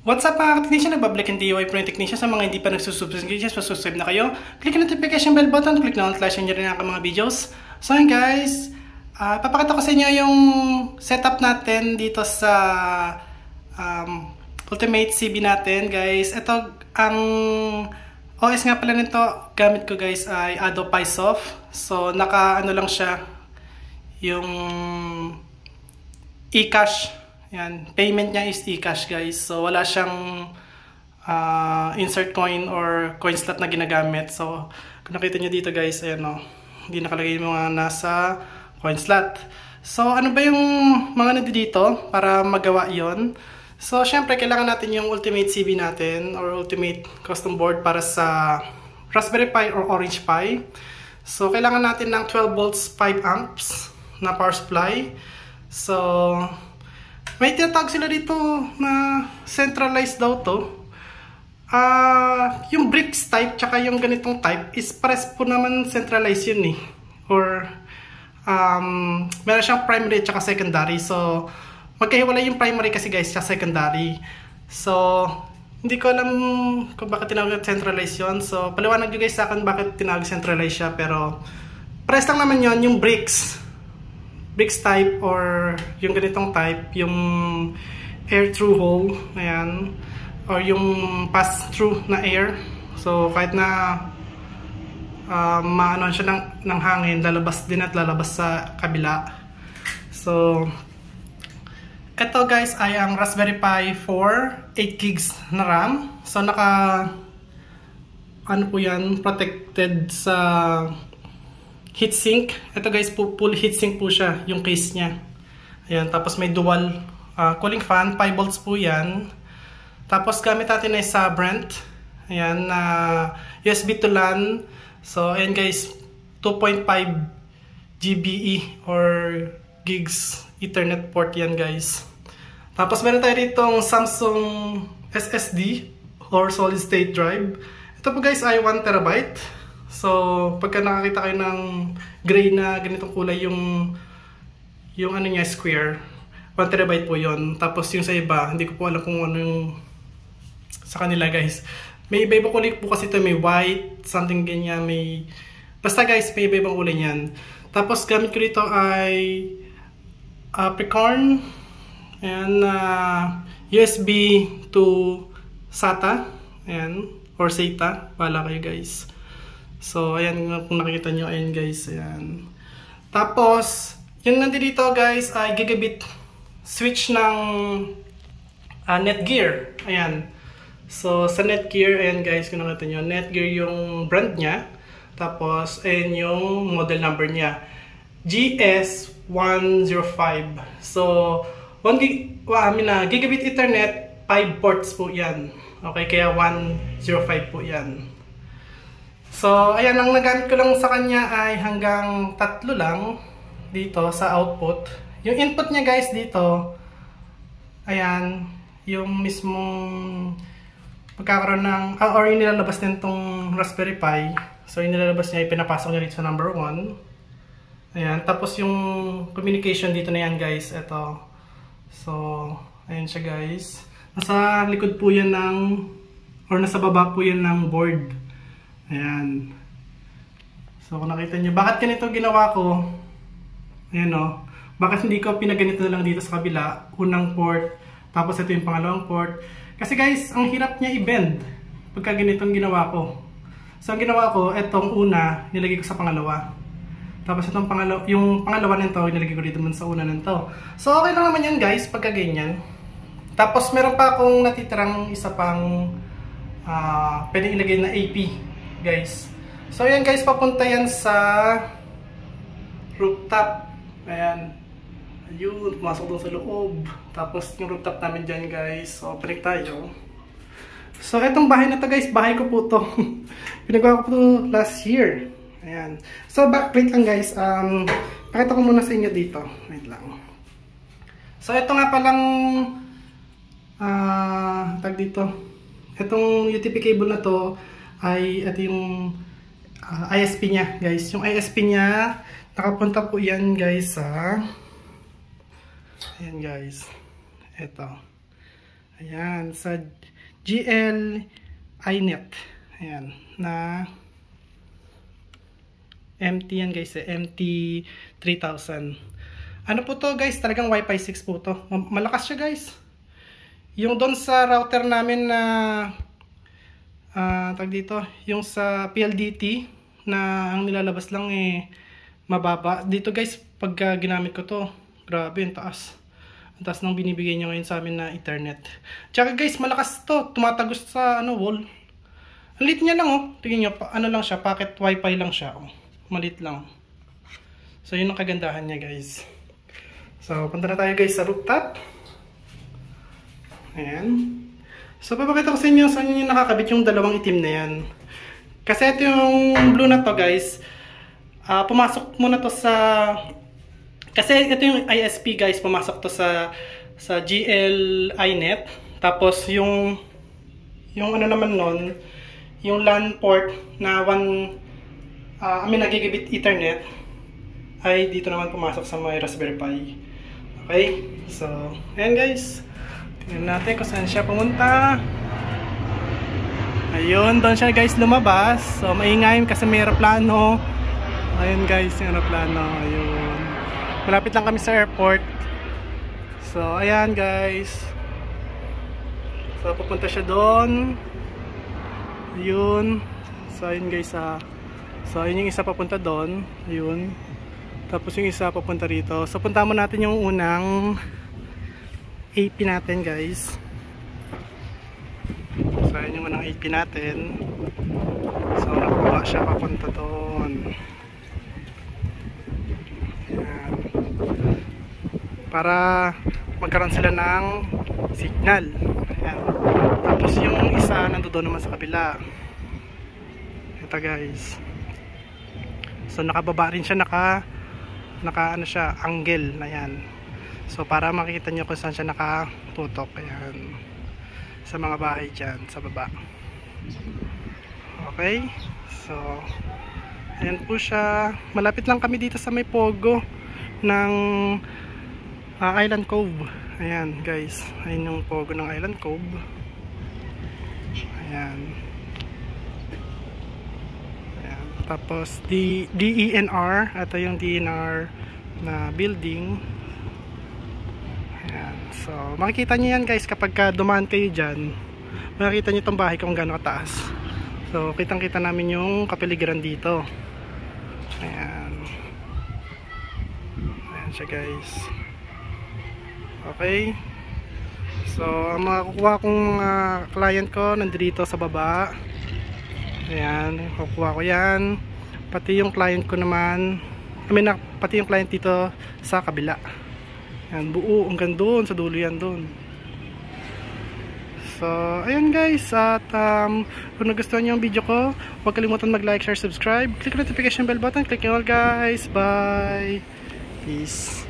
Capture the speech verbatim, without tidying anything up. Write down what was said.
What's up mga ka-technician? Nagbabalik ang D I Y Pro Technician. Sa mga hindi pa nagsusubscribe, just subscribe na kayo. Click ang notification bell button, click na on flash nyo rin ang mga videos. So yun guys, uh, papakita ko sa inyo yung setup natin dito sa um, Ultimate C B natin guys. Ito ang O S nga pala nito, gamit ko guys ay Adobe PySoft. So naka ano lang siya, yung eCash. Yan, payment niya is eCash guys. So wala siyang uh, insert coin or coin slot na ginagamit. So kung nakita niyo dito guys, ayan o, hindi nakalagay yung mga nasa coin slot. So ano ba yung mga nandito dito para magawa yon? So syempre kailangan natin yung Ultimate C B natin or Ultimate Custom Board para sa Raspberry Pi or Orange Pi. So kailangan natin ng twelve volts five amps na power supply. So may tinatawag sila dito na centralized daw to. Uh, yung bricks type tsaka yung ganitong type is pares po naman centralized yun eh. Or um, meron siyang primary tsaka secondary. So magkahiwalay yung primary kasi guys tsaka secondary. So hindi ko alam kung bakit tinawag centralized yun. So paliwanag nyo guys sa akin bakit tinawag centralized siya. Pero pares lang naman yun yung bricks. Bricks type or yung ganitong type, yung air through hole, ayan, or yung pass through na air. So kahit na uh, maano siya ng, ng hangin, lalabas din at lalabas sa kabila. So ito guys ay ang Raspberry Pi four, eight gigs na RAM. So naka ano po yan, protected sa heatsink. Ito guys, full heatsink po siya, yung case niya. Ayan, tapos may dual uh, cooling fan, five volts po yan. Tapos gamit natin ay sa Brent. Ayan, na uh, U S B to LAN. So, ayan guys, two point five G B E or gigs Ethernet port yan guys. Tapos meron tayo ditong Samsung S S D or solid state drive. Ito po guys ay one terabyte. So, pagka nakakita kayo ng gray na ganitong kulay yung yung ano niya, square, one terabyte po yon. Tapos yung sa iba, hindi ko po alam kung ano yung sa kanila guys. May iba-ibang kulay po kasi ito, may white, something ganyan, may basta guys, may iba-ibang kulay niyan. Tapos gamit ko dito ay uh, Precorn and uh, U S B to SATA, ayan, or SATA, pala kayo guys. So, ayan, kung nakikita nyo, ayan guys, ayan. Tapos, yung nandito guys ay gigabit switch ng uh, Netgear. Ayan. So, sa Netgear, ayan guys, kung nakikita nyo, Netgear yung brand niya. Tapos, ayan yung model number niya. G S one zero five. So, one gig, well, I mean, uh, gigabit Ethernet, five ports po yan. Okay, kaya one zero five po yan. So, ayan, ang nagamit ko lang sa kanya ay hanggang tatlo lang dito sa output. Yung input niya guys dito, ayan, yung mismong pagkakaroon ng, ah, or yung nilalabas din itong Raspberry Pi. So, yung nilalabas niya ay pinapasok niya dito sa number one. Ayan, tapos yung communication dito na yan guys, ito. So, ayan siya guys. Nasa likod po yan ng, or nasa baba po yan ng board. Ayan. So kung nakita nyo, bakit ganito ginawa ko? Ayan o. Bakit hindi ko pinaganito na lang dito sa kabila? Unang port, tapos ito yung pangalawang port. Kasi guys, ang hirap niya i-bend pagka ganitong ginawa ko. So ang ginawa ko, itong una, nilagay ko sa pangalawa. Tapos itong pangalawa, yung pangalawa nito, nilagay ko dito man sa una nito. So okay lang naman yan guys, pagka ganyan. Tapos meron pa akong natitirang isa pang uh, pwedeng ilagay na A P. Guys. So ayan guys, papunta yan sa rooftop. Ayan. Ayun, pumasok doon sa loob. Tapos yung rooftop namin dyan guys. So balik tayo. So etong bahay na to guys, bahay ko po to. Pinagawa ko po to last year. Ayan. So back, wait lang guys. Um, pakita ko muna sa inyo dito. Wait lang. So ito nga palang uh, tag dito. Itong U T P cable na to ay ito yung uh, I S P niya guys. Yung I S P niya nakapunta po yan guys sa ayan guys, ito Ayan, sa G L iNet. Ayan, na M T yan guys, eh, M T three thousand. Ano po to guys, talagang Wi-Fi six po to. Malakas siya guys. Yung doon sa router namin na uh, tag dito, yung sa P L D T na ang nilalabas lang eh mababa. Dito guys, pag uh, ginamit ko to, grabe, ang taas. Ang taas nang binibigay niya ngayon sa amin na Ethernet. Tsaka guys, malakas to. Tumatagos sa ano, wall. Ang lit niya lang oh. Tingnan niyo, ano lang siya, pocket Wi-Fi lang siya oh. Malit lang. So yun ang kagandahan niya guys. So punta na tayo guys sa rooftop. Ayan. So papakita ko sa inyo saan yung nakakabit yung dalawang itim na yan. Kasi ito yung blue na to guys. Uh, pumasok muna to sa... Kasi ito yung I S P guys. Pumasok to sa sa G L iNet. Tapos yung yung ano naman nun, yung LAN port na one uh, I mean nagigibit Ethernet ay dito naman pumasok sa may Raspberry Pi. Okay? So, ayan guys. Tingnan natin kung saan siya pumunta. Ayun, doon siya guys lumabas. So, maingay kasi may aeroplano. Ayun guys, yung aeroplano. Ayun. Malapit lang kami sa airport. So, ayan guys. So, pupunta siya doon. Ayun. So, ayun guys ah. So, ayun yung isa papunta doon. Ayun. Tapos yung isa papunta rito. So, punta mo natin yung unang A P natin guys. So, ayun yung unang A P natin. So, nakuha siya papunta doon. Ayan. Para magkaroon sila ng signal. Ayan. Tapos yung isa nandoon naman sa kabila. Ito guys. So, nakababa rin siya, naka naka ano siya, angle na yan. So para makikita nyo kung saan siya nakatutok. Ayan, sa mga bahay dyan sa baba. Okay, so ayan po siya. Malapit lang kami dito sa may pogo ng uh, Island Cove. Ayan guys, ayan yung pogo ng Island Cove. Ayan. Tapos D E N R, ito yung D E N R na building. Ayan. So makikita nyo yan guys kapag ka dumaan kayo dyan. Makikita nyo itong bahay kung gaano kataas. So kitang kita namin yung kapaligiran dito. Ayan. Ayan siya guys. Okay. So ang makukuha kong uh, client ko nandito sa baba. Ayan, kukuha ko yan. Pati yung client ko naman, I mean, pati yung client dito sa kabila. Ayan, buo, hanggang doon, sa dulo yan doon. So, ayan guys. At um, kung nagustuhan nyo yung video ko, huwag kalimutan mag-like, share, subscribe. Click the notification bell button. Click nyo all guys. Bye. Peace.